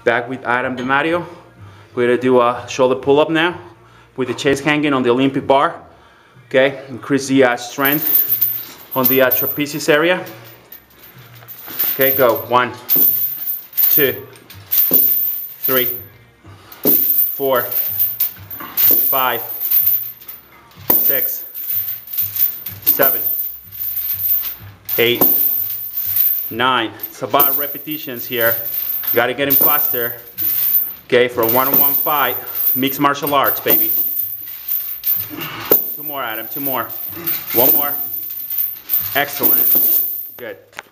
Back with Adam DiMatteo. We're gonna do a shoulder pull-up now with the chest hanging on the Olympic bar. Okay, increase the strength on the trapezius area. Okay, go. 1, 2, 3, 4, 5, 6, 7, 8, 9. It's about repetitions here. You gotta get in faster. Okay, for a one-on-one fight, mixed martial arts, baby. 2 more, Adam, 2 more. 1 more. Excellent. Good.